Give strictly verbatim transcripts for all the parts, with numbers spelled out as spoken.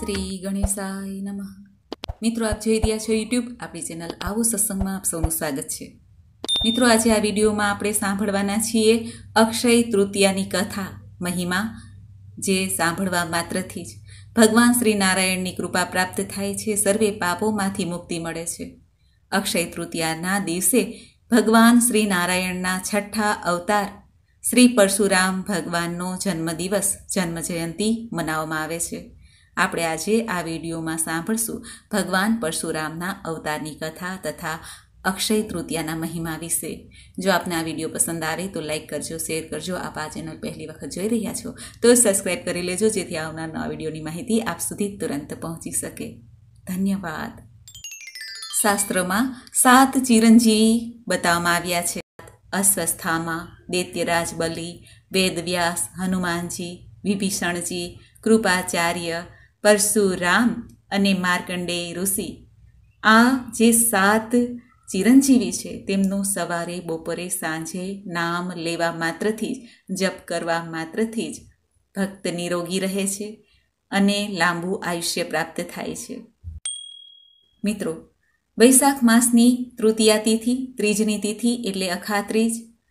શ્રી ગણેશાય નમઃ। મિત્રો, આપ જોઈ રહ્યા છો યુટ્યુબ આપણી ચેનલ આવો સત્સંગમાં આપ સૌનું સ્વાગત છે। મિત્રો, આજે આ વિડીયોમાં આપણે સાંભળવાના છીએ અક્ષય તૃતીયાની કથા મહિમા, જે સાંભળવા માત્રથી જ ભગવાન શ્રી નારાયણની કૃપા પ્રાપ્ત થાય છે, સર્વે પાપોમાંથી મુક્તિ મળે છે। અક્ષય તૃતીયાના દિવસે ભગવાન શ્રી નારાયણના છઠ્ઠા અવતાર શ્રી પરશુરામ ભગવાનનો જન્મદિવસ જન્મ જયંતિ મનાવવામાં આવે છે। આપણે આજે આ વિડીયોમાં સાંભળશું ભગવાન પરશુરામના અવતારની કથા તથા અક્ષય તૃતીયાના મહિમા વિશે। જો આપને આ વિડીયો પસંદ આવે તો લાઇક કરજો, શેર કરજો। આપ આ ચેનલ પહેલી વખત જોઈ રહ્યા છો તો સબસ્ક્રાઈબ કરી લેજો, જેથી આવનાર નવા વિડીયોની માહિતી આપ સુધી તુરંત પહોંચી શકે। ધન્યવાદ। શાસ્ત્રમાં સાત ચિરંજીવી બતાવવામાં આવ્યા છે। અસ્વસ્થામાં દૈત્યરાજ બલિ, વેદવ્યાસ, હનુમાનજી, વિભીષણજી, કૃપાચાર્ય, પરશુરામ અને માર્કંડેય ઋષિ। આ જે સાત ચિરંજીવી છે તેમનું સવારે, બપોરે, સાંજે નામ લેવા માત્રથી જ, જપ કરવા માત્રથી જ ભક્ત નિરોગી રહે છે અને લાંબુ આયુષ્ય પ્રાપ્ત થાય છે। મિત્રો, વૈશાખ માસની તૃતીયા તિથિ, ત્રીજની તિથિ એટલે અખાત્રીજ,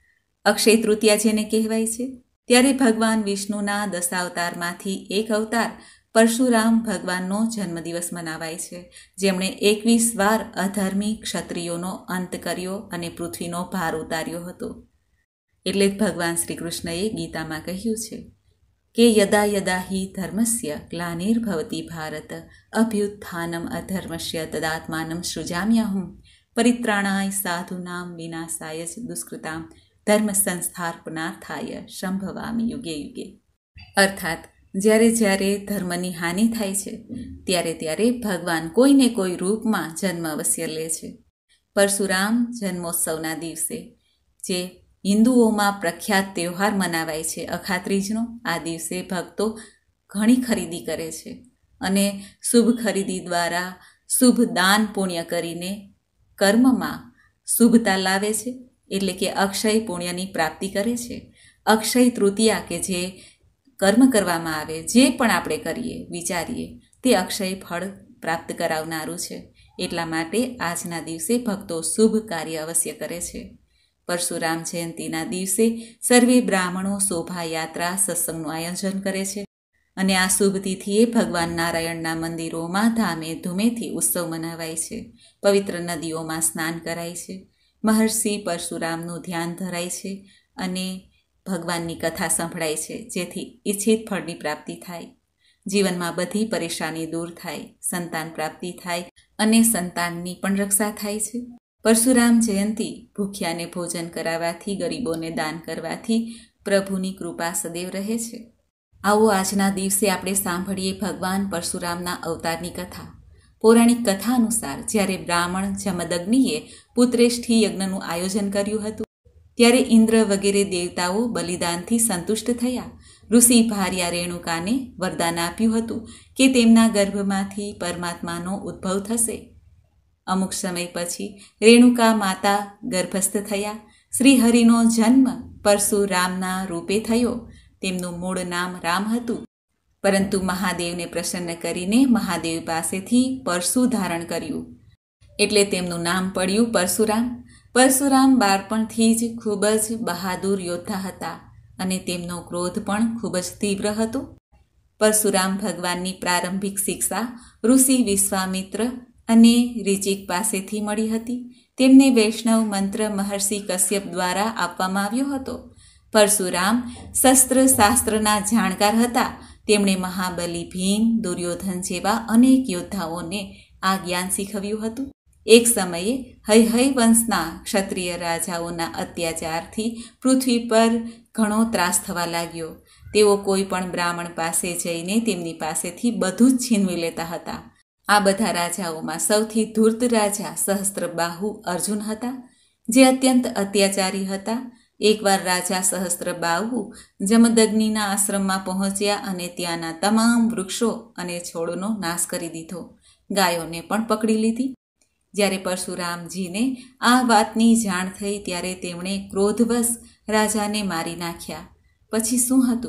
અક્ષય તૃતીયા જેને કહેવાય છે, ત્યારે ભગવાન વિષ્ણુના દશાવતારમાંથી એક અવતાર પરશુરામ ભગવાનનો જન્મદિવસ મનાવાય છે, જેમણે એકવીસ વાર અધર્મી ક્ષત્રિયોનો અંત કર્યો અને પૃથ્વીનો ભાર ઉતાર્યો હતો। એટલે જ ભગવાન શ્રી કૃષ્ણએ ગીતામાં કહ્યું છે કે યદા યદા હિ ધર્મસ્ય ગ્લાનિર્ભવતિ ભારત અભ્યુત્થાનમ અધર્મસ્ય તદાત્માનમ સૃજામ્યહમ પરિત્રાણાય સાધુનામ વિનાશાય ચ દુષ્કૃતામ ધર્મ સંસ્થાપનાર્થાય સંભવામિ યુગે યુગે। અર્થાત જ્યારે જ્યારે ધર્મની હાનિ થાય છે ત્યારે ત્યારે ભગવાન કોઈને કોઈ રૂપમાં જન્મ અવશ્ય લે છે। પરશુરામ જન્મોત્સવના દિવસે જે હિન્દુઓમાં પ્રખ્યાત તહેવાર મનાવાય છે અખાત્રીજનો, આ દિવસે ભક્તો ઘણી ખરીદી કરે છે અને શુભ ખરીદી દ્વારા શુભ દાન પુણ્ય કરીને કર્મમાં શુભતા લાવે છે, એટલે કે અક્ષય પુણ્યની પ્રાપ્તિ કરે છે। અક્ષય તૃતીયા કે જે કર્મ કરવામાં આવે, જે પણ આપણે કરીએ વિચારીએ તે અક્ષય ફળ પ્રાપ્ત કરાવનારું છે, એટલા માટે આજના દિવસે ભક્તો શુભ કાર્ય અવશ્ય કરે છે। પરશુરામ જયંતિના દિવસે સર્વે બ્રાહ્મણો શોભાયાત્રા સત્સંગનું આયોજન કરે છે અને આ શુભ તિથિએ ભગવાન નારાયણના મંદિરોમાં ધામે ધૂમેથી ઉત્સવ મનાવાય છે। પવિત્ર નદીઓમાં સ્નાન કરાય છે, મહર્ષિ પરશુરામનું ધ્યાન ધરાય છે અને ભગવાનની કથા સંભળાય છે, જેથી ઈચ્છિત ફળની પ્રાપ્તિ થાય, જીવનમાં બધી પરેશાની દૂર થાય, સંતાન પ્રાપ્તિ થાય અને સંતાનની પણ રક્ષા થાય છે। પરશુરામ જયંતિ ભૂખ્યાને ભોજન કરાવવાથી, ગરીબોને દાન કરવાથી પ્રભુની કૃપા સદૈવ રહે છે। આવો આજના દિવસે આપણે સાંભળીએ ભગવાન પરશુરામના અવતારની કથા। પૌરાણિક કથા અનુસાર જ્યારે બ્રાહ્મણ જમદગ્નિએ પુત્રેષ્ઠી યજ્ઞનું આયોજન કર્યું હતું ત્યારે ઇન્દ્ર વગેરે દેવતાઓ બલિદાનથી સંતુષ્ટ થયા। ઋષિ ભાર્યા રેણુકાને વરદાન આપ્યું હતું કે તેમના ગર્ભમાંથી પરમાત્માનો ઉદ્ભવ થશે। અમુક સમય પછી રેણુકા માતા ગર્ભસ્થ થયા। શ્રીહરિનો જન્મ પરશુરામના રૂપે થયો। તેમનું મૂળ નામ રામ હતું, પરંતુ મહાદેવને પ્રસન્ન કરીને મહાદેવ પાસેથી પરશુ ધારણ કર્યું, એટલે તેમનું નામ પડ્યું પરશુરામ। પરશુરામ બાળપણથી જ ખૂબ જ બહાદુર યોદ્ધા હતા અને તેમનો ક્રોધ પણ ખૂબ જ તીવ્ર હતો। પરશુરામ ભગવાનની પ્રારંભિક શિક્ષા ઋષિ વિશ્વામિત્ર અને ઋચિક પાસેથી મળી હતી। તેમને વૈષ્ણવ મંત્ર મહર્ષિ કશ્યપ દ્વારા આપવામાં આવ્યો હતો। પરશુરામ શસ્ત્ર શાસ્ત્રના જાણકાર હતા। તેમણે મહાબલી ભીમ, દુર્યોધન જેવા અનેક યોદ્ધાઓને આ જ્ઞાન શીખવ્યું હતું। એક સમયે હૈહય વંશના ક્ષત્રિય રાજાઓના અત્યાચારથી પૃથ્વી પર ઘણો ત્રાસ થવા લાગ્યો। તેઓ કોઈ પણ બ્રાહ્મણ પાસે જઈને તેમની પાસેથી બધું જ છીનવી લેતા હતા। આ બધા રાજાઓમાં સૌથી ધૂર્ત રાજા સહસ્ત્રબાહુ અર્જુન હતા, જે અત્યંત અત્યાચારી હતા। એકવાર રાજા સહસ્ત્રબાહુ જમદગ્નિના આશ્રમમાં પહોંચ્યા અને ત્યાંના તમામ વૃક્ષો અને છોડનો નાશ કરી દીધો, ગાયોને પણ પકડી લીધી। જ્યારે પરશુરામજીને આ વાતની જાણ થઈ ત્યારે તેમણે ક્રોધવશ રાજાને મારી નાખ્યા। પછી શું હતું?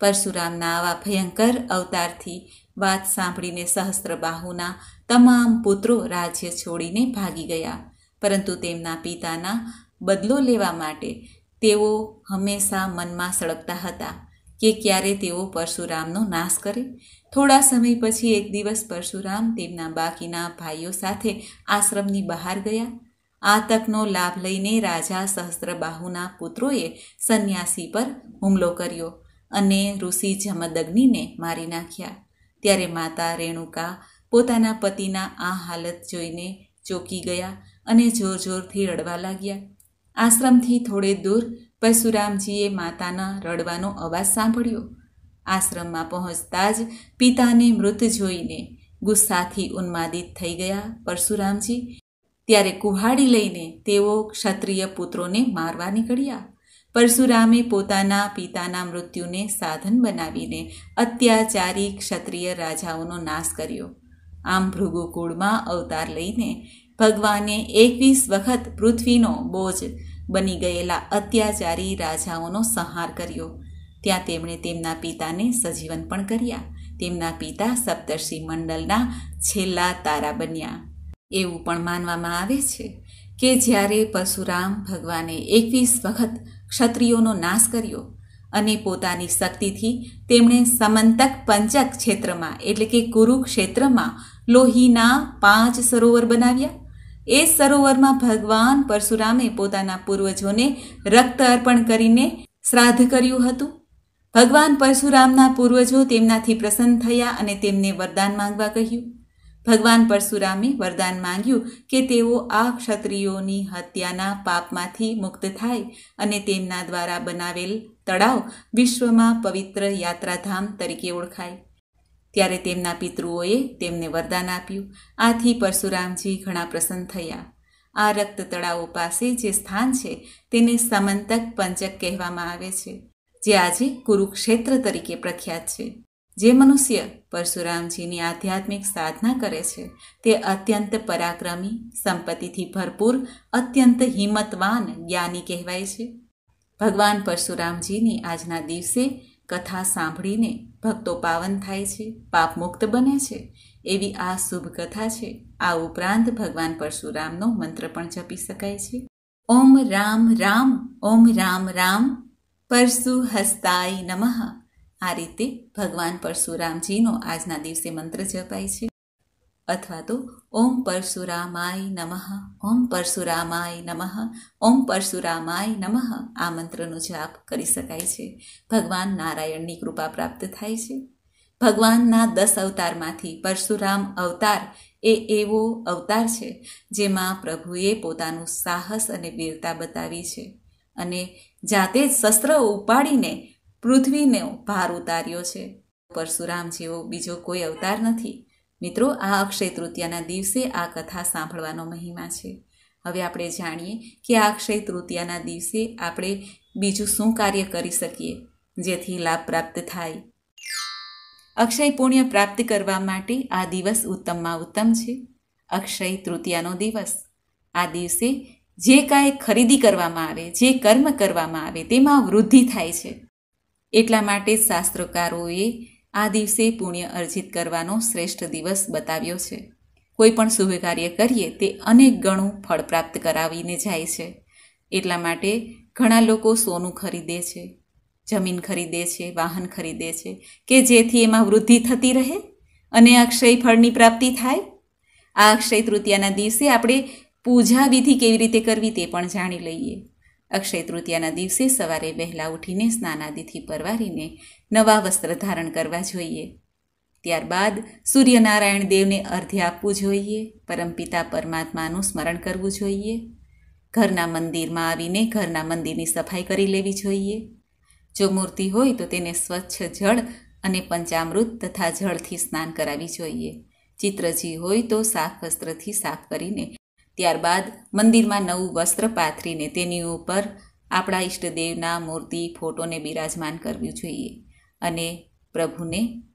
પરશુરામના આવા ભયંકર અવતારથી વાત સાંભળીને સહસ્ત્રબાહુના તમામ પુત્રો રાજ્ય છોડીને ભાગી ગયા, પરંતુ તેમના પિતાના બદલો લેવા માટે તેઓ હંમેશા મનમાં સળગતા હતા કે ક્યારે તેઓ પરશુરામનો નાશ કરે. થોડા સમય પછી એક દિવસ પરશુરામ તેમના બાકીના ભાઈઓ સાથે આશ્રમની બહાર ગયા. આ તકનો લાભ લઈને રાજા સહસ્ત્રબાહુના પુત્રોએ સંન્યાસી પર હુમલો કર્યો અને ઋષિ જમદગ્નિને મારી નાખ્યા. ત્યારે માતા રેણુકા પોતાના પતિના આ હાલત જોઈને ચોંકી ગયા અને જોર જોરથી રડવા લાગ્યા. આશ્રમથી થોડે દૂર પરશુરામજીએ માતાના રડવાનો અવાજ સાંભળ્યો. આશ્રમમાં પહોંચતા જ પિતાને મૃત જોઈને ગુસ્સાથી ઉન્માદિત થઈ ગયા પરશુરામજી. ત્યારે કુહાડી લઈને તેઓ ક્ષત્રિય પુત્રોને મારવા નીકળ્યા. પરશુરામે પોતાના પિતાના મૃત્યુને સાધન બનાવીને અત્યાચારી ક્ષત્રિય રાજાઓનો નાશ કર્યો. આમ ભૃગુકુળમાં અવતાર લઈને ભગવાને એકવીસ વખત પૃથ્વીનો બોજ બની ગયેલા અત્યાચારી રાજાઓનો સંહાર કર્યો. ત્યાં તેમણે તેમના પિતાને સજીવન પણ કર્યા. તેમના પિતા સપ્તર્ષિ મંડળના છેલ્લા તારા બન્યા. એવું પણ માનવામાં આવે છે કે જ્યારે પરશુરામ ભગવાને એકવીસ વખત ક્ષત્રિયોનો નાશ કર્યો અને પોતાની શક્તિથી તેમણે સમંતક પંચક ક્ષેત્રમાં એટલે કે કુરુક્ષેત્રમાં લોહીના પાંચ સરોવર બનાવ્યા. એ સરોવરમાં ભગવાન પરશુરામે પોતાના પૂર્વજોને રક્ત અર્પણ કરીને શ્રાદ્ધ કર્યું હતું. ભગવાન પરશુરામના પૂર્વજો તેમનાથી પ્રસન્ન થયા અને તેમને વરદાન માંગવા કહ્યું. ભગવાન પરશુરામે વરદાન માંગ્યું કે તેઓ આ ક્ષત્રિયોની હત્યાના પાપમાંથી મુક્ત થાય અને તેમના દ્વારા બનાવેલ તળાવ વિશ્વમાં પવિત્ર યાત્રાધામ તરીકે ઓળખાય. ત્યારે તેમના પિતૃઓએ તેમને વરદાન આપ્યું. આથી પરશુરામજી ઘણા પ્રસન્ન થયા. આ રક્ત તળાવો પાસે જે સ્થાન છે તેને સમંતક પંચક કહેવામાં આવે છે, જે આજે કુરુક્ષેત્ર તરીકે પ્રખ્યાત છે. જે મનુષ્ય પરશુરામજીની આધ્યાત્મિક સાધના કરે છે તે અત્યંત પરાક્રમી, સંપત્તિથી ભરપૂર, અત્યંત હિંમતવાન જ્ઞાની કહેવાય છે. ભગવાન પરશુરામજીની આજના દિવસે કથા સાંભળીને ભક્તો પાવન થાય છે, પાપ મુક્ત બને છે, એવી આ શુભ કથા છે. આ ઉપરાંત ભગવાન પરશુરામનો મંત્ર પણ જપી શકાય છે. ઓમ રામ રામ, ઓમ રામ રામ, પરશુ હસ્તાય નમઃ. આ રીતે ભગવાન પરશુરામજીનો આજના દિવસે મંત્ર જપાય છે. અથવા તો ઓમ પરશુરામાય નમઃ, ઓમ પરશુરામાય નમઃ, ઓમ પરશુરામાય નમઃ આ મંત્રનો જાપ કરી શકાય છે. ભગવાન નારાયણની કૃપા પ્રાપ્ત થાય છે. ભગવાનના દસ અવતારમાંથી પરશુરામ અવતાર એ એવો અવતાર છે જેમાં પ્રભુએ પોતાનું સાહસ અને વીરતા બતાવી છે અને જાતે જ શસ્ત્ર ઉપાડીને પૃથ્વીનો ભાર ઉતાર્યો છે. પરશુરામ જેવો બીજો કોઈ અવતાર નથી. મિત્રો, આ અક્ષય તૃતીયાના દિવસે આ કથા સાંભળવાનો મહિમા છે. હવે આપણે જાણીએ કે આ અક્ષય તૃતીયાના દિવસે આપણે બીજું શું કાર્ય કરી શકીએ જેથી લાભ પ્રાપ્ત થાય. અક્ષય પુણ્ય પ્રાપ્ત કરવા માટે આ દિવસ ઉત્તમમાં ઉત્તમ છે. અક્ષય તૃતીયાનો દિવસ. આ દિવસે જે કાંઈ ખરીદી કરવામાં આવે, જે કર્મ કરવામાં આવે તેમાં વૃદ્ધિ થાય છે. એટલા માટે શાસ્ત્રકારોએ આ દિવસે પુણ્ય અર્જિત કરવાનો શ્રેષ્ઠ દિવસ બતાવ્યો છે. કોઈ પણ શુભ કાર્ય કરીએ તે અનેક ગણું ફળ પ્રાપ્ત કરાવીને જાય છે. એટલા માટે ઘણા લોકો સોનું ખરીદે છે, જમીન ખરીદે છે, વાહન ખરીદે છે કે જેથી એમાં વૃદ્ધિ થતી રહે અને અક્ષય ફળની પ્રાપ્તિ થાય. આ અક્ષય તૃતીયાના દિવસે આપણે પૂજા વિધિ કેવી રીતે કરવી તે પણ જાણી લઈએ. અક્ષય તૃતીયાના દિવસે સવારે વહેલા ઉઠીને સ્નાનાદિથી પરવારીને નવા વસ્ત્ર ધારણ કરવા જોઈએ. ત્યારબાદ સૂર્યનારાયણ દેવને અર્ધ્ય આપવું જોઈએ. પરમપિતા પરમાત્માનું સ્મરણ કરવું જોઈએ. ઘરના મંદિરમાં આવીને ઘરના મંદિરની સફાઈ કરી લેવી જોઈએ. જો મૂર્તિ હોય તો તેને સ્વચ્છ જળ અને પંચામૃત તથા જળથી સ્નાન કરાવી જોઈએ. ચિત્રજી હોય તો સાફ વસ્ત્રથી સાફ કરીને ત્યારબાદ મંદિરમાં નવું વસ્ત્ર પાથરીને તેની ઉપર આપણા ઈષ્ટદેવના મૂર્તિ, ફોટોને બિરાજમાન કરવું જોઈએ અને પ્રભુને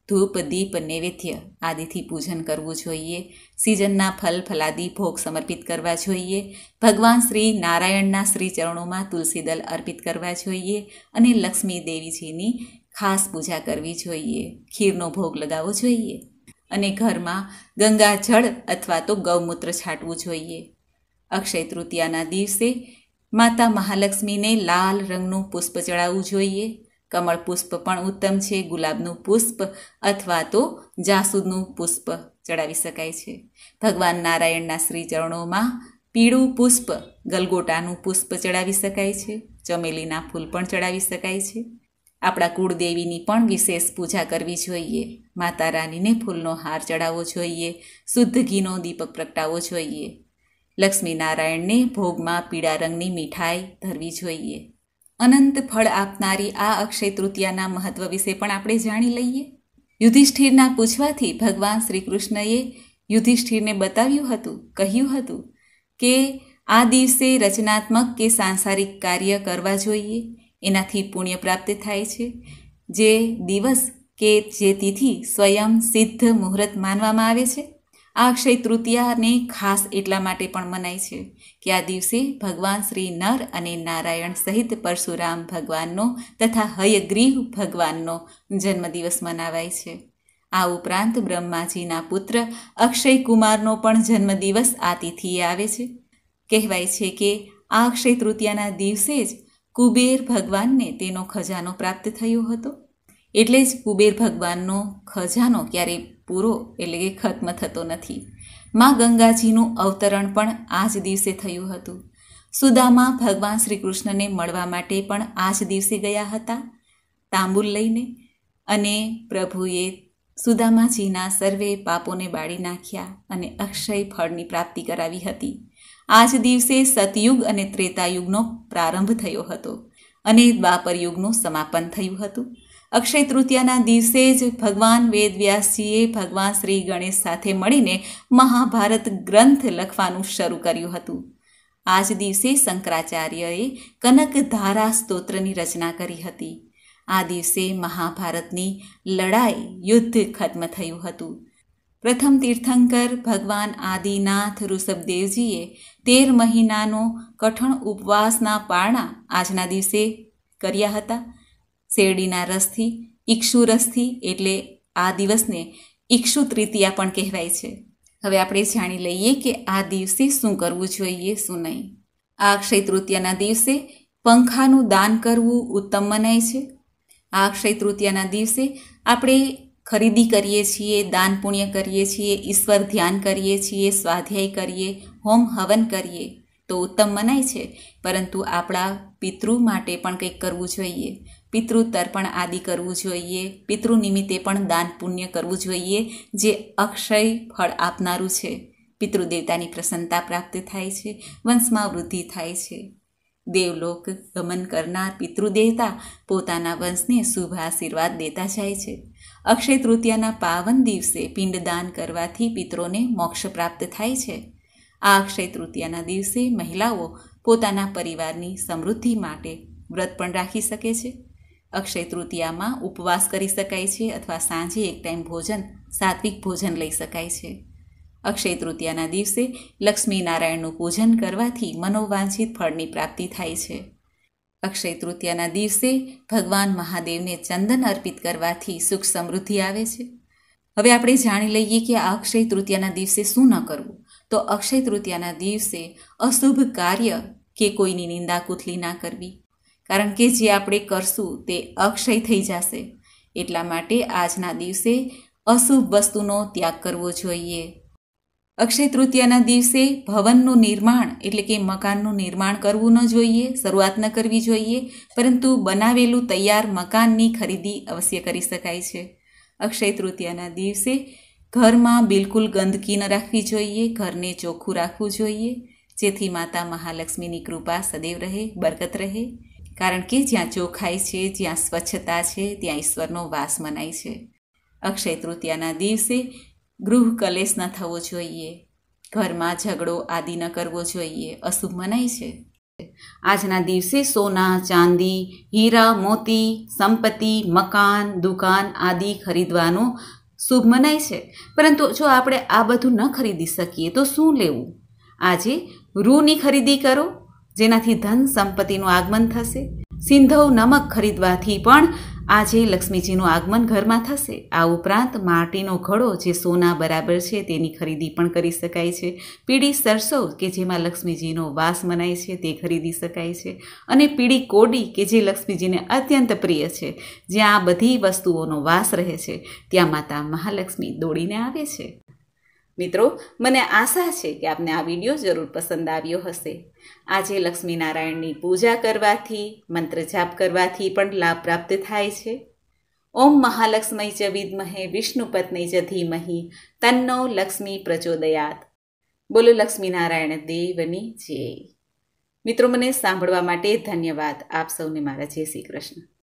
ધૂપ દીપ નૈવેદ્ય આદિથી પૂજન કરવું જોઈએ. સિઝનના ફલ ફલાદી ભોગ સમર્પિત કરવા જોઈએ. ભગવાન શ્રી નારાયણના શ્રી ચરણોમાં તુલસીદલ અર્પિત કરવા જોઈએ અને લક્ષ્મી દેવીજીની ખાસ પૂજા કરવી જોઈએ. ખીરનો ભોગ લગાવવો જોઈએ અને ઘરમાં ગંગા જળ અથવા તો ગૌમૂત્ર છાંટવું જોઈએ. અક્ષય તૃતીયાના દિવસે માતા મહાલક્ષ્મીને લાલ રંગનું પુષ્પ ચડાવવું જોઈએ. કમળ પુષ્પ પણ ઉત્તમ છે. ગુલાબનું પુષ્પ અથવા તો જાસૂદનું પુષ્પ ચડાવી શકાય છે. ભગવાન નારાયણના શ્રી ચરણોમાં પીળું પુષ્પ ગલગોટાનું પુષ્પ ચડાવી શકાય છે. ચમેલીના ફૂલ પણ ચડાવી શકાય છે. આપણા કુળદેવીની પણ વિશેષ પૂજા કરવી જોઈએ. માતા રાનીને ફૂલનો હાર ચડાવવો જોઈએ. શુદ્ધ ઘીનો દીપક પ્રગટાવવો જોઈએ. લક્ષ્મી નારાયણને ભોગમાં પીળા રંગની મીઠાઈ ધરવી જોઈએ. અનંત ફળ આપનારી આ અક્ષય તૃતીયાના મહત્વ વિશે પણ આપણે જાણી લઈએ. યુધિષ્ઠિરના પૂછવાથી ભગવાન શ્રી કૃષ્ણએ યુધિષ્ઠિરને બતાવ્યું હતું, કહ્યું હતું કે આ દિવસે રચનાત્મક કે સાંસારિક કાર્ય કરવા જોઈએ. એનાથી પુણ્ય પ્રાપ્ત થાય છે. જે દિવસ કે જે તિથિ સ્વયં સિદ્ધ મુહૂર્ત માનવામાં આવે છે. આ અક્ષય તૃતીયાને ખાસ એટલા માટે પણ મનાય છે કે આ દિવસે ભગવાન શ્રી નર અને નારાયણ સહિત પરશુરામ ભગવાનનો તથા હયગ્રીવ ભગવાનનો જન્મદિવસ મનાવાય છે. આ ઉપરાંત બ્રહ્માજીના પુત્ર અક્ષય કુમારનો પણ જન્મદિવસ આ તિથિએ આવે છે. કહેવાય છે કે આ અક્ષય તૃતીયાના દિવસે જ કુબેર ભગવાનને તેનો ખજાનો પ્રાપ્ત થયો હતો. એટલે જ કુબેર ભગવાનનો ખજાનો ક્યારેય પૂરો એટલે કે ખત્મ થતો નથી. માં ગંગાજીનું અવતરણ પણ આ જ દિવસે થયું હતું. સુદામા ભગવાન શ્રી કૃષ્ણને મળવા માટે પણ આ જ દિવસે ગયા હતા તાંબુલ લઈને, અને પ્રભુએ સુદામાજીના સર્વે પાપોને બાળી નાખ્યા અને અક્ષય ફળની પ્રાપ્તિ કરાવી હતી. આ જ દિવસે સતયુગ અને ત્રેતાયુગનો પ્રારંભ થયો હતો અને દ્વાપર યુગનું સમાપન થયું હતું. અક્ષય તૃતીયાના દિવસે જ ભગવાન વેદવ્યાસજીએ ભગવાન શ્રી ગણેશ સાથે મળીને મહાભારત ગ્રંથ લખવાનું શરૂ કર્યું હતું. આ જ દિવસે શંકરાચાર્યએ કનકધારા સ્તોત્રની રચના કરી હતી. આ દિવસે મહાભારતની લડાઈ યુદ્ધ ખત્મ થયું હતું. પ્રથમ તીર્થંકર ભગવાન આદિનાથ ઋષભદેવજીએ તેર મહિનાનો કઠણ ઉપવાસના પારણા આજના દિવસે કર્યા હતા. શેરડીના રસથી, ઇક્ષુ રસથી, એટલે આ દિવસને ઇક્ષુ તૃતીયા પણ કહેવાય છે. હવે આપણે જાણી લઈએ કે આ દિવસે શું કરવું જોઈએ, શું નહીં. આ અક્ષય તૃતીયાના દિવસે પંખાનું દાન કરવું ઉત્તમ મનાય છે. આ અક્ષય તૃતીયાના દિવસે આપણે ખરીદી કરીએ છીએ, દાન પુણ્ય કરીએ છીએ, ઈશ્વર ધ્યાન કરીએ છીએ, સ્વાધ્યાય કરીએ, હોમ હવન કરીએ તો ઉત્તમ મનાય છે. પરંતુ આપણા પિતૃ માટે પણ કંઈક કરવું જોઈએ. પિતૃ તર્પણ આદિ કરવું જોઈએ. પિતૃ નિમિત્તે પણ દાન પુણ્ય કરવું જોઈએ, જે અક્ષય ફળ આપનારું છે. પિતૃદેવતાની પ્રસન્નતા પ્રાપ્ત થાય છે, વંશમાં વૃદ્ધિ થાય છે. દેવલોક ગમન કરનાર પિતૃદેવતા પોતાના વંશને શુભ આશીર્વાદ દેતા જાય છે. અક્ષય તૃતીયાના પાવન દિવસે પિંડદાન કરવાથી પિતરોને મોક્ષ પ્રાપ્ત થાય છે. આ અક્ષય તૃતીયાના દિવસે મહિલાઓ પોતાના પરિવારની સમૃદ્ધિ માટે વ્રત પણ રાખી શકે છે. અક્ષય તૃતીયામાં ઉપવાસ કરી શકાય છે અથવા સાંજે એક ટાઈમ ભોજન, સાત્વિક ભોજન લઈ શકાય છે. અક્ષય તૃતીયાના દિવસે લક્ષ્મી નારાયણનું પૂજન કરવાથી મનોવાંછિત ફળની પ્રાપ્તિ થાય છે. અક્ષય તૃતીયાના દિવસે ભગવાન મહાદેવને ચંદન અર્પિત કરવાથી સુખ સમૃદ્ધિ આવે છે. હવે આપણે જાણી લઈએ કે આ અક્ષય તૃતીયાના દિવસે શું ન કરવું. તો અક્ષય તૃતીયાના દિવસે અશુભ કાર્ય કે કોઈની નિંદા કુથલી ના કરવી, કારણ કે જે આપણે કરશું તે અક્ષય થઈ જશે. એટલા માટે આજના દિવસે અશુભ વસ્તુનો ત્યાગ કરવો જોઈએ. અક્ષય તૃતીયાના દિવસે ભવનનું નિર્માણ એટલે કે મકાનનું નિર્માણ કરવું ન જોઈએ, શરૂઆત ન કરવી જોઈએ, પરંતુ બનાવેલું તૈયાર મકાનની ખરીદી અવશ્ય કરી શકાય છે. અક્ષય તૃતીયાના દિવસે ઘરમાં બિલકુલ ગંદકી ન રાખવી જોઈએ. ઘરને ચોખ્ખું રાખવું જોઈએ, જેથી માતા મહાલક્ષ્મીની કૃપા સદૈવ રહે, બરકત રહે. કારણ કે જ્યાં ચોખાઈ છે, જ્યાં સ્વચ્છતા છે, ત્યાં ઈશ્વરનો વાસ મનાય છે. અક્ષય તૃતીયાના દિવસે ગૃહ કલેશ ન થવો જોઈએ. ઘરમાં ઝઘડો આદિ ન કરવો જોઈએ, અશુભ મનાય છે. આજના દિવસે સોના, ચાંદી, હીરા, મોતી, સંપત્તિ, મકાન, દુકાન આદિ ખરીદવાનું શુભ મનાય છે. પરંતુ જો આપણે આ બધું ન ખરીદી શકીએ તો શું લેવું? આજે રૂની ખરીદી કરો, જેનાથી ધન સંપત્તિનું આગમન થશે. સિંધવ નમક ખરીદવાથી પણ આજે લક્ષ્મીજીનું આગમન ઘરમાં થશે. આ ઉપરાંત માટીનો ઘડો જે સોના બરાબર છે તેની ખરીદી પણ કરી શકાય છે. પીળી સરસો કે જેમાં લક્ષ્મીજીનો વાસ મનાય છે તે ખરીદી શકાય છે. અને પીળી કોડી કે જે લક્ષ્મીજીને અત્યંત પ્રિય છે. જ્યાં આ બધી વસ્તુઓનો વાસ રહે છે ત્યાં માતા મહાલક્ષ્મી દોડીને આવે છે. મિત્રો, મને આશા છે કે આપને આ વિડીયો જરૂર પસંદ આવ્યો હશે. આજે લક્ષ્મીનારાયણની પૂજા કરવાથી, મંત્ર જાપ કરવાથી પણ લાભ પ્રાપ્ત થાય છે. ઓમ મહાલક્ષ્મી ચ વિદ્મહે વિષ્ણુપત્ની ચ ધીમહિ તન્નો લક્ષ્મી પ્રચોદયાત. બોલો લક્ષ્મીનારાયણ દેવની જય. મિત્રો, મને સાંભળવા માટે ધન્યવાદ. આપ સૌને મારા જય શ્રી કૃષ્ણ.